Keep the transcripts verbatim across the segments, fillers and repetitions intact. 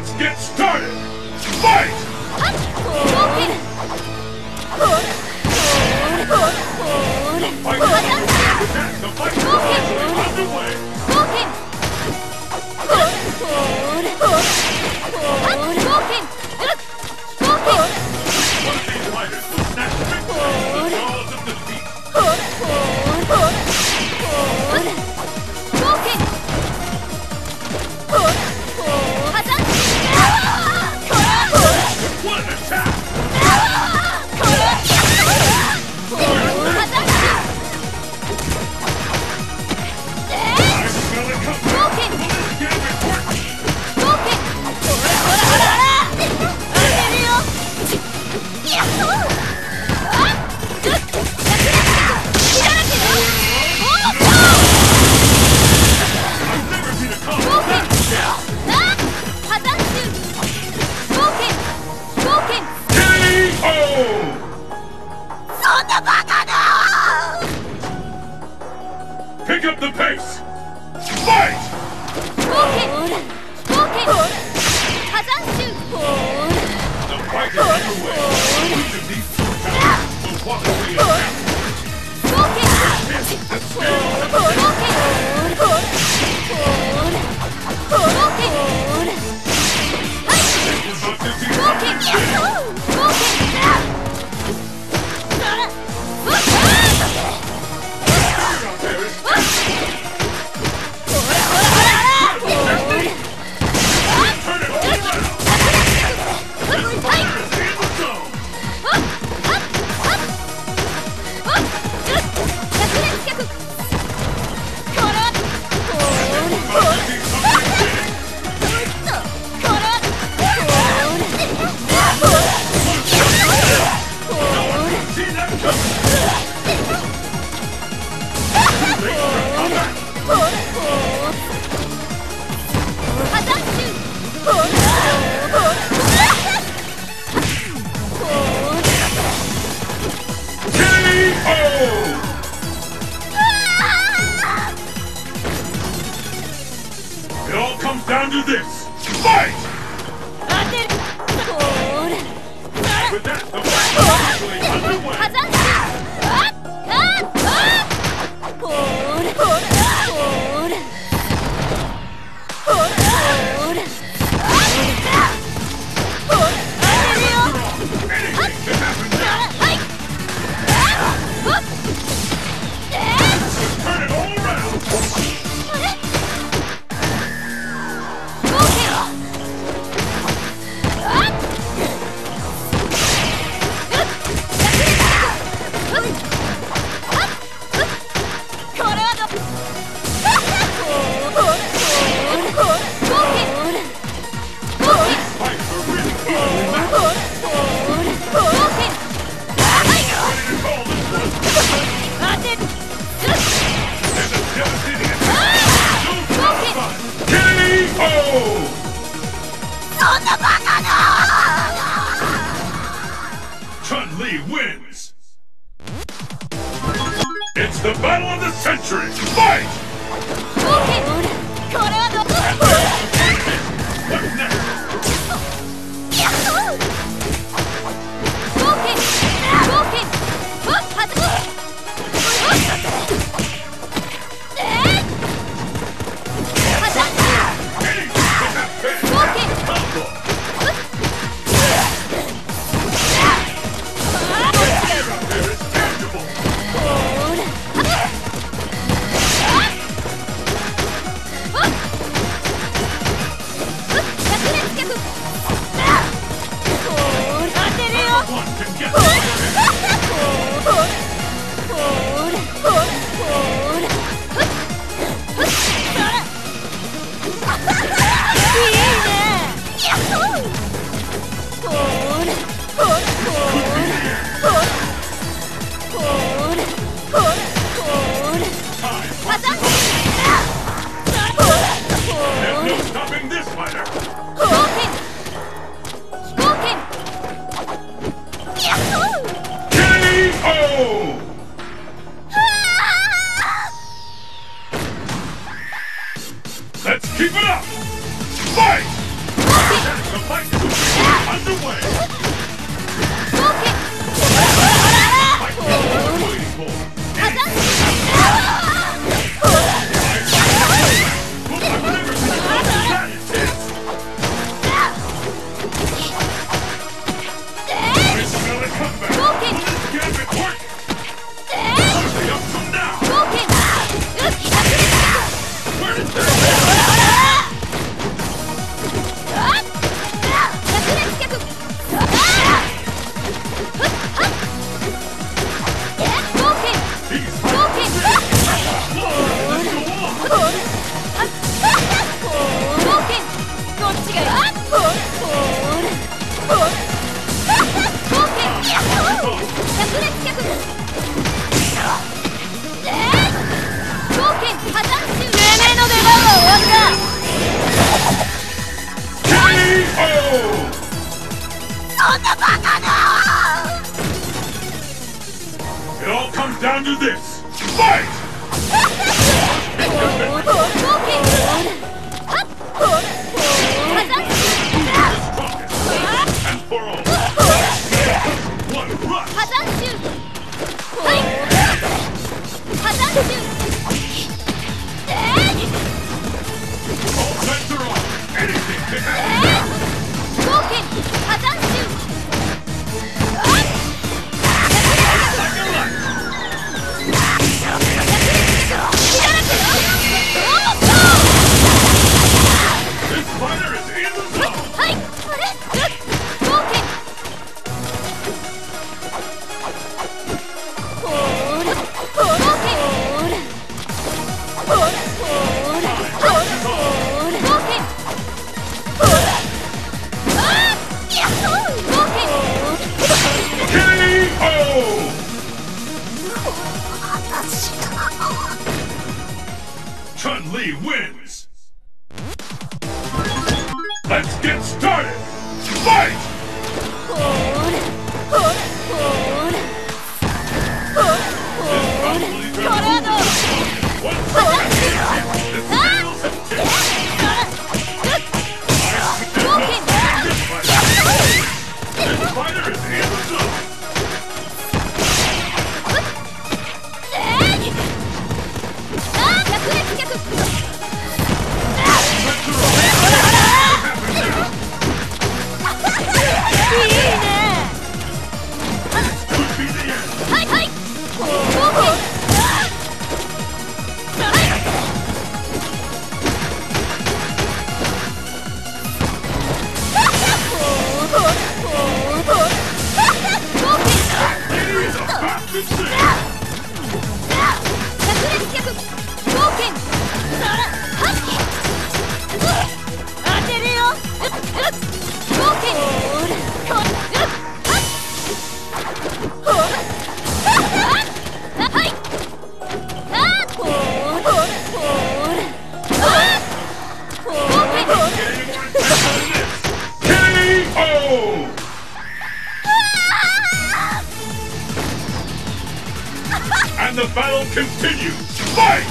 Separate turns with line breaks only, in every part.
Let's get started! Fight! The fight is the fight is officially underway! One of these fighters will snatch victory from the jaws of defeat! What an attack! I smell it coming! Let's get report! I've never seen a combo that K O! Pick up the pace! Fight! The fight is underway! Each of these two talents will walk away as champions. This is the scale of the This will not defeat Turn it all around! In the zone! See that coming! Late for comeback! K O! It all comes down to this. Fight! With that, the fight is officially underway. Anything can happen now. Turn it all around. Fights are really evenly matched. Ready to call this one. There's a devastating attack. No fun. K O! Chun-Li wins. It's the battle of the century. Fight! What's next? Anything can happen. Combo. Fear up there is tangible. One can get There's no stopping this fighter. K O! Let's keep it up! Fight! It all comes down to this. Fight! And for all. One rush. All bets are on. Anything can happen now. This fighter is in the zone. Chun-Li wins! Let's get started! Fight! This fighter is in the zone! And the battle continues! Fight!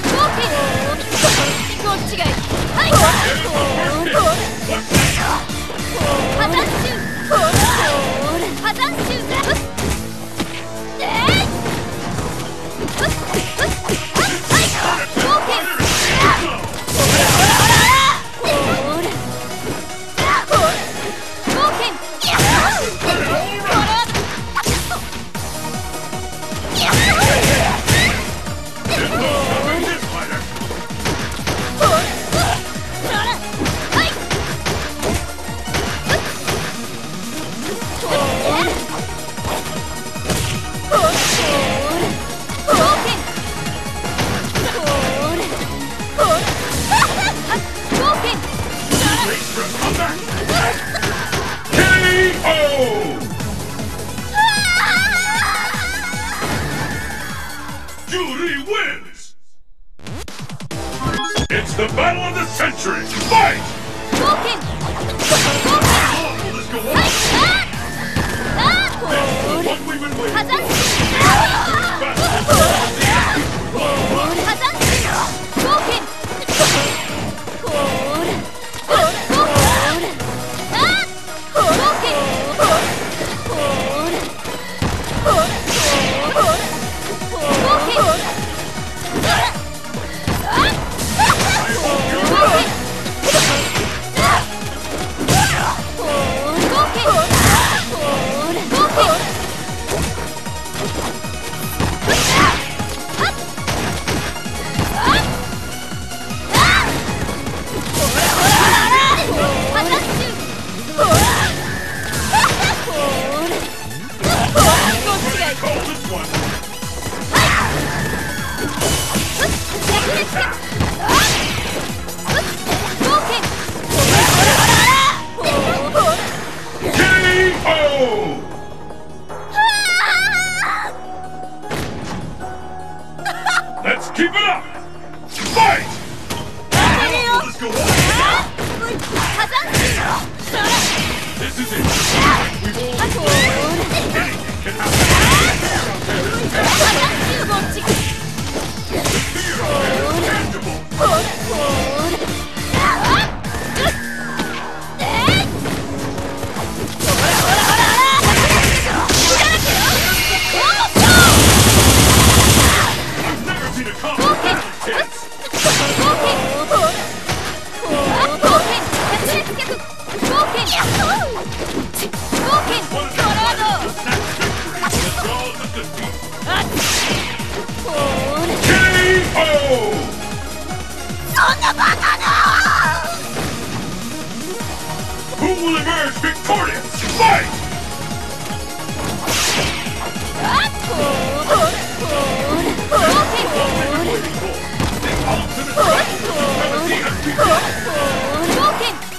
Julie wins! It's the battle of the century! Fight! How long will this go on? This is what we've been waiting Let's keep it up! Fight! This is it. We've all anything can happen. Fear of it is tangible. I've never seen a combat that intense. One of the snatch victory and the jaws of defeat. K O! Who will emerge victorious? Fight! What were you waiting for? The ultimate battle for supremacy has begun!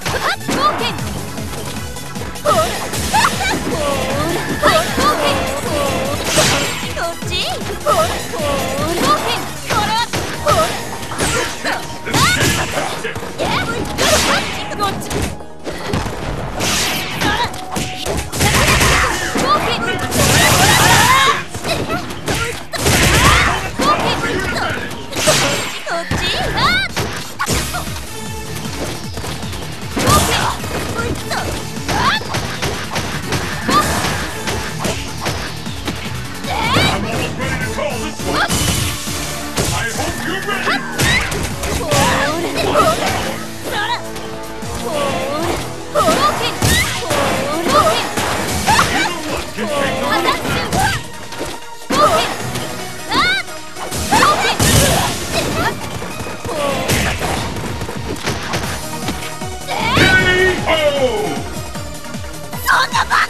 I'm almost ready to call this one! I hope you're ready! Either one can take the K O!